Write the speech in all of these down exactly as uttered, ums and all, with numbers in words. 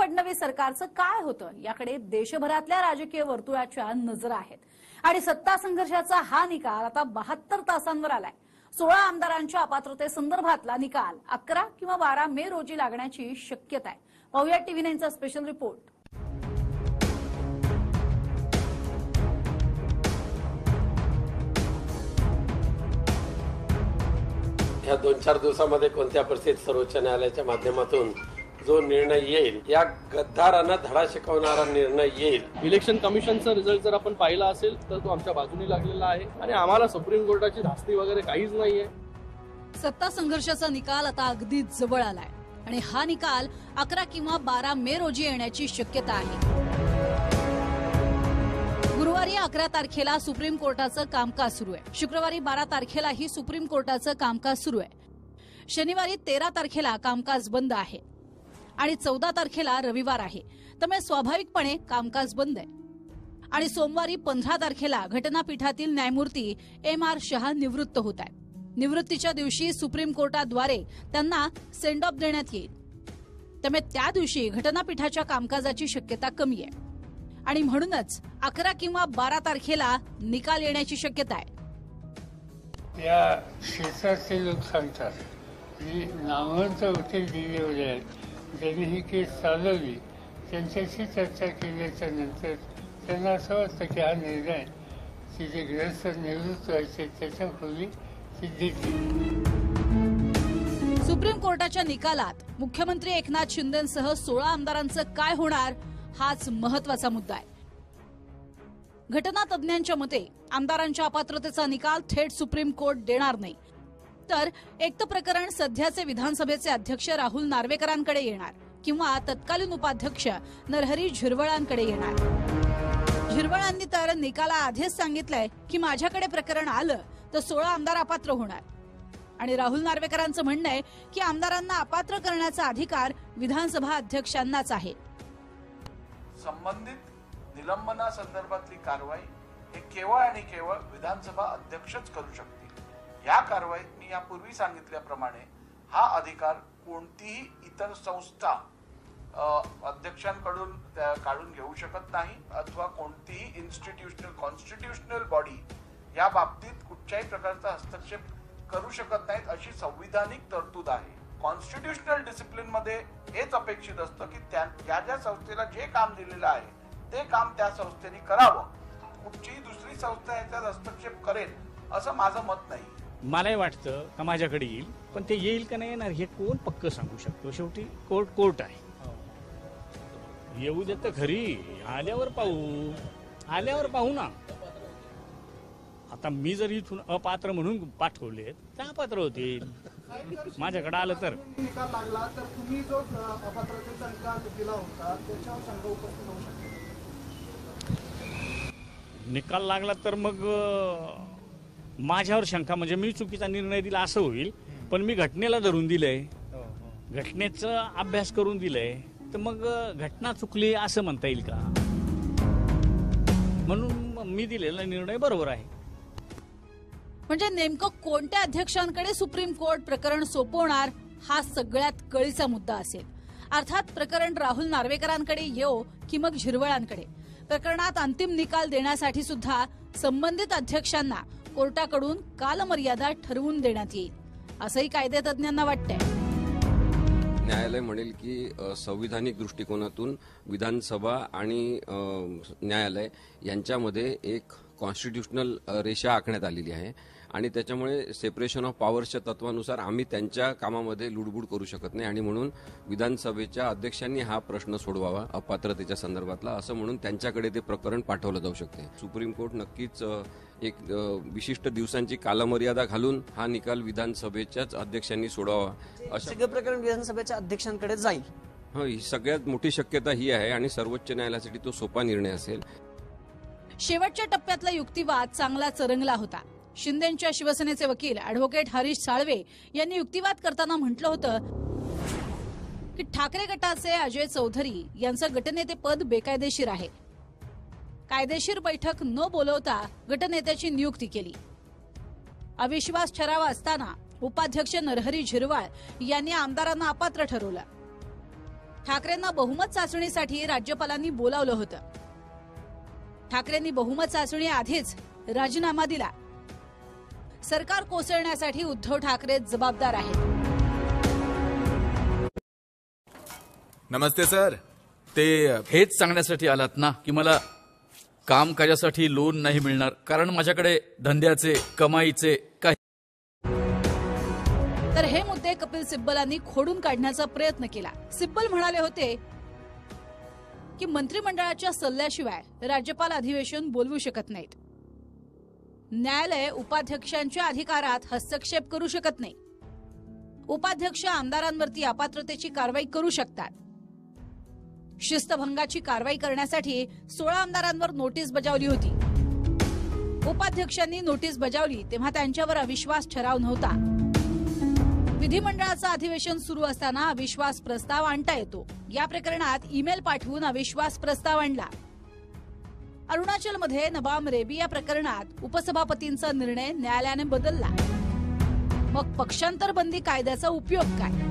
फडणवीस सरकारचं काय होतं याकडे देशभरातल्या राजकीय वर्तुळाच्या नजरा आहेत आणि सत्ता संघर्षाचा हा निकाल आता बहात्तर तासांवर आलाय। सोळा आमदारांच्या अपात्रतेसंदर्भातला निकाल अकरा किंवा बारा मे रोजी लागण्याची शक्यता आहे। पाहूया टीव्ही नाईनचा स्पेशल रिपोर्ट। या दोन चार दिवसामध्ये कोणत्या परिस्थितीत सर्वोच्च न्यायालयाच्या माध्यमातून जो निर्णय येईल, या गद्दारांना धडा शिकवणारा निर्णय येईल। इलेक्शन कमिशनचा रिझल्ट जर आपण पाहिला असेल तर तो आमच्या बाजूने लागलेला आहे आणि आम्हाला सुप्रीम कोर्टाची धास्ती वगैरे काहीच नाहीये। सत्ता संघर्षाचा निकाल आता अगदी जवळ आलाय आणि हा निकाल अकरा किंवा बारा मे रोजी येण्याची शक्यता आहे। गुरुवारी अकरा तारखेला सुप्रीम कोर्टाचं कामकाज सुरू आहे। शुक्रवारी बारा तारखेलाही सुप्रीम कोर्टाचं कामकाज सुरू आहे। शनिवारी तेरा तारखेला कामकाज बंद आहे आणि चौदा तारखेला रविवार आहे, त्यामुळे स्वाभाविकपणे कामकाज बंद आहे। आणि सोमवारी पंधरा तारखेला घटनापीठातील न्यायमूर्ती एम आर शहा निवृत्त होत आहेत। निवृत्तीच्या दिवशी सुप्रीम कोर्टाद्वारे त्यांना सेंड ऑफ देण्यात येईल, त्यामुळे त्या दिवशी घटनापीठाच्या कामकाजाची शक्यता कमी आहे आणि म्हणूनच अकरा किंवा बारा तारखेला निकाल येण्याची शक्यता आहे। या क्षेत्राचे लोक सांगतात की नामवंत वकील दिलेले आहेत, ज्यांनी ही केस चालवली, त्यांच्याशी चर्चा केल्याच्या नंतर त्यांना असं वाटतं की हा निर्णय की जे ग्रस्त निवृत्त व्हायचे त्याच्या पूर्वी सुप्रीम कोर्टाच्या निकालात मुख्यमंत्री एकनाथ शिंदेसह सोळा आमदारांचं काय होणार हाच महत्वाचा मुद्दा आहे। घटना तज्ञांच्या मते आमदारांच्या अपात्रतेचा निकाल थेट सुप्रीम कोर्ट देणार नाही, तर एक तर प्रकरण सध्याचे विधानसभेचे अध्यक्ष राहुल नार्वेकरांकडे येणार किंवा तत्कालीन उपाध्यक्ष नरहरी झिरवळांकडे येणार। झिरवळांनी तर निकाला आधीच सांगितलंय की माझ्याकडे प्रकरण आलं तर सोळा आमदार अपात्र होणार आणि राहुल नार्वेकरांचं म्हणणं आहे की आमदारांना अपात्र करण्याचा अधिकार विधानसभा अध्यक्षांनाच आहे। संबंधित निलंबनासंदर्भातली कारवाई हे केवळ आणि केवळ विधानसभा अध्यक्षच करू शकतील। या कारवाईत मी यापूर्वी सांगितल्याप्रमाणे हा अधिकार कोणतीही इतर संस्था अध्यक्षांकडून काढून घेऊ शकत नाही अथवा कोणतीही इन्स्टिट्यूशनल कॉन्स्टिट्यूशनल बॉडी या बाबतीत कुठच्याही प्रकारचा हस्तक्षेप करू शकत नाहीत, अशी संविधानिक तरतूद आहे। कॉन्स्टिट्यूशनल डिसिप्लिन मध्ये हेच अपेक्षित असतं की त्या ज्या संस्थेला जे काम दिलेलं आहे ते काम त्या संस्थेने करावं, कुठचीही दुसरी संस्था याच्यात हस्तक्षेप करेल असं माझं मत नाही। मलाही वाटतं का माझ्याकडे येईल, पण ते येईल का नाही येणार हे कोण पक्क सांगू शकतो। शेवटी कोर्ट कोर्ट आहे, येऊ देत खरी, आल्यावर पाहू आल्यावर पाहू ना। आता मी जर इथून अपात्र म्हणून पाठवले तर अपात्र होतील, माझ्याकडे आलं तर। निकाल लागला तर तुम्ही जो अपात्रतेचा निकाल दिला होता त्याच्यावर शंका उपस्थित होऊ शकते। निकाल लागला तर मग माझ्यावर शंका म्हणजे मी चुकीचा निर्णय दिला असं होईल, पण मी घटनेला धरून दिलंय, घटनेचा अभ्यास करून दिलंय, तर मग घटना चुकली असं म्हणता येईल का? म्हणून मी दिलेला निर्णय बरोबर आहे। म्हणजे नेमकं कोणत्या अध्यक्षांकडे सुप्रीम कोर्ट प्रकरण सोपवणार हा सगळ्यात कळीचा मुद्दा असेल। अर्थात प्रकरण राहुल नार्वेकरांकडे येऊ की मग झिरवळांकडे, प्रकरणात अंतिम निकाल देण्यासाठी सुद्धा संबंधित अध्यक्षांना कोर्टाकडून कालमर्यादा ठरवून देण्यात येईल असंही कायदेतज्ञांना वाटतंय। न्यायालय म्हणेल की संविधानिक दृष्टिकोनातून विधानसभा आणि न्यायालय यांच्यामध्ये एक कॉन्स्टिट्यूशनल रेषा आखण्यात आलेली आहे आणि त्याच्यामुळे सेपरेशन ऑफ पॉवर्सच्या तत्वानुसार आम्ही त्यांच्या कामामध्ये लुडबुड करू शकत नाही आणि म्हणून विधानसभेच्या अध्यक्षांनी हा प्रश्न सोडवावा अपात्रतेच्या संदर्भातला, असं म्हणून त्यांच्याकडे ते प्रकरण पाठवलं जाऊ शकते। सुप्रीम कोर्ट नक्कीच एक विशिष्ट दिवसांची कालमर्यादा घालून हा निकाल विधानसभेच्याच अध्यक्षांनी सोडवावा। सगळं प्रकरण विधानसभेच्या अध्यक्षांकडे जाईल, हो, ही सगळ्यात मोठी शक्यता ही आहे आणि सर्वोच्च न्यायालयासाठी तो सोपा निर्णय असेल। शेवटच्या टप्प्यातला युक्तिवाद चांगला चरंगला होता। शिंदेच्या शिवसेनेचे वकील अॅडव्होकेट हरीश साळवे यांनी युक्तिवाद करताना म्हटलं होतं की ठाकरे गटाचे अजय चौधरी यांचं गटनेतेपद बेकायदेशीर आहे। कायदेशीर बैठक न बोलवता गटनेत्याची नियुक्ती केली। अविश्वास ठराव असताना उपाध्यक्ष नरहरी झिरवळ यांनी आमदारांना अपात्र ठरवलं। ठाकरेंना बहुमत चाचणीसाठी राज्यपालांनी बोलावलं होतं. ठाकरेंनी बहुमत चाचणी आधीच राजीनामा दिला. सरकार कोसळण्यासाठी उद्धव ठाकरे जबाबदार आहेत. नमस्ते सर. ते हेच सांगण्यासाठी आलात ना की मला कामकाजासाठी लोन नाही मिळणार कारण माझ्याकडे धंद्याचे कमाईचे काही. तर हे मुद्दे कपिल सिब्बलांनी खोडून काढण्याचा प्रयत्न केला. सिब्बल म्हणाले होते की मंत्रिमंडळाच्या सल्ल्याशिवाय राज्यपाल अधिवेशन बोलवू शकत नाहीत. न्यायालय उपाध्यक्षांच्या अधिकारात हस्तक्षेप करू शकत नाही. उपाध्यक्ष आमदारांवरती अपात्रतेची कारवाई करू शकतात. शिस्तभंगाची कारवाई करण्यासाठी सोळा आमदारांवर नोटीस बजावली होती. उपाध्यक्षांनी नोटीस बजावली तेव्हा त्यांच्यावर अविश्वास ठराव नव्हता. विधिमंडळाचं अधिवेशन सुरू असताना अविश्वास प्रस्ताव आणता येतो. या प्रकरणात ईमेल पाठवून अविश्वास प्रस्ताव आणला. अरुणाचलमध्ये नबाम रेबी या प्रकरणात उपसभापतींचा निर्णय न्यायालयाने बदलला. मग पक्षांतर बंदी कायद्याचा उपयोग काय?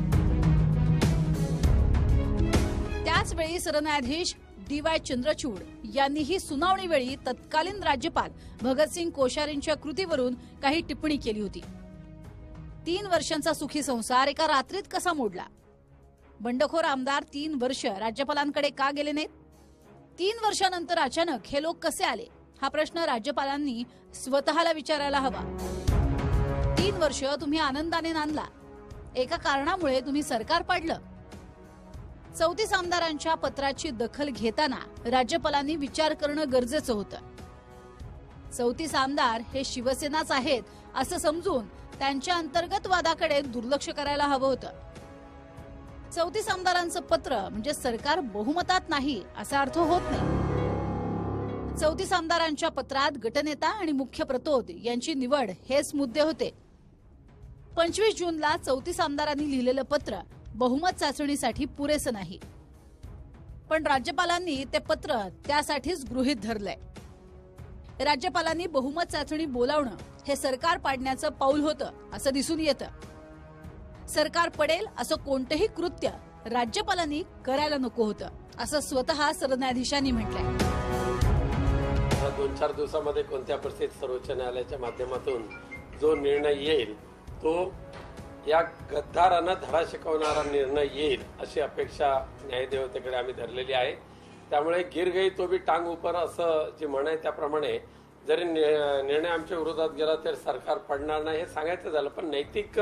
त्याचवेळी सरन्यायाधीश डी वाय चंद्रचूड यांनीही सुनावणीवेळी तत्कालीन राज्यपाल भगतसिंग कोश्यारींच्या कृतीवरून काही टिप्पणी केली होती. तीन वर्षांचा सुखी संसार एका रात्रीत कसा मोडला? बंडखोर आमदार तीन वर्ष राज्यपालांकडे का गेले नाहीत? तीन वर्षानंतर अचानक हे लोक कसे आले? हा प्रश्न राज्यपालांनी स्वतःला विचारायला हवा. तीन वर्ष तुम्ही आनंदाने नांदला. एका कारणामुळे तुम्ही सरकार पाडलं. चौतीस आमदारांच्या पत्राची दखल घेताना राज्यपालांनी विचार करणं गरजेचं होतं. चौतीस आमदार हे शिवसेनाच आहेत असं समजून त्यांच्या अंतर्गत वादाकडे दुर्लक्ष करायला हवं होतं. चौतीस आमदारांचं पत्र म्हणजे सरकार बहुमतात नाही असा अर्थ होत नाही. चौतीस आमदारांच्या पत्रात गटनेता आणि मुख्य प्रतोद यांची निवड हेच मुद्दे होते. पंचवीस जूनला चौतीस आमदारांनी लिहिलेलं पत्र बहुमत चाचणीसाठी पुरेसं नाही. पण राज्यपालांनी ते पत्र त्यासाठीच गृहीत धरलंय. राज्यपालांनी बहुमत चाचणी बोलावणं हे सरकार पाडण्याचं पाऊल होतं असं दिसून येतं. सरकार पडेल असं कोणतंही कृत्य राज्यपालांनी करायला नको होतं असं स्वतः सरन्यायाधीशांनी म्हटलंय. दोन चार दिवसामध्ये कोणत्या परिस्थितीत सर्वोच्च न्यायालयाच्या माध्यमातून जो निर्णय येईल तो या गद्दारांना धडा शिकवणारा निर्णय येईल अशी अपेक्षा न्यायदेवतेकडे आम्ही धरलेली आहे. त्यामुळे गिर गई तो बी टांग उपर असं जे म्हण आहे त्याप्रमाणे जरी निर्णय आमच्या विरोधात गेला तर सरकार पडणार नाही हे सांगायचं झालं. पण नैतिक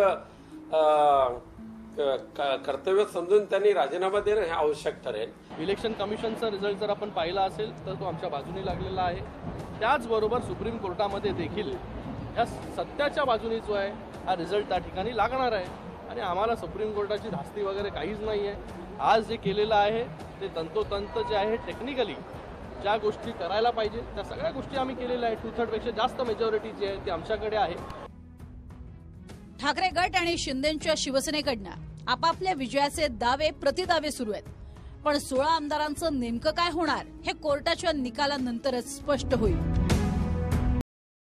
कर्तव्य समजून त्यांनी राजीनामा देणं हे आवश्यक ठरेल. इलेक्शन कमिशनचा रिझल्ट जर आपण पाहिला असेल तर तो आमच्या बाजूने लागलेला आहे. त्याचबरोबर सुप्रीम कोर्टामध्ये देखील ह्या सत्याच्या बाजूने जो आहे हा रिझल्ट त्या ठिकाणी लागणार आहे. आणि आम्हाला सुप्रीम कोर्टाची धास्ती वगैरे काहीच नाही आहे. आज जे केलेलं आहे ते तंतोतंत जे आहे टेक्निकली ज्या गोष्टी करायला पाहिजे त्या सगळ्या गोष्टी आम्ही केलेल्या आहे. टू थर्ड पेक्षा जास्त मेजॉरिटी जी आहे ती आमच्याकडे आहे. ठाकरे गट आणि शिंदेच्या शिवसेनेकडनं आपापल्या विजयाचे दावे प्रतिदावे सुरू आहेत. पण सोळा आमदारांचं नेमकं काय होणार हे कोर्टाच्या निकालानंतरच स्पष्ट होईल.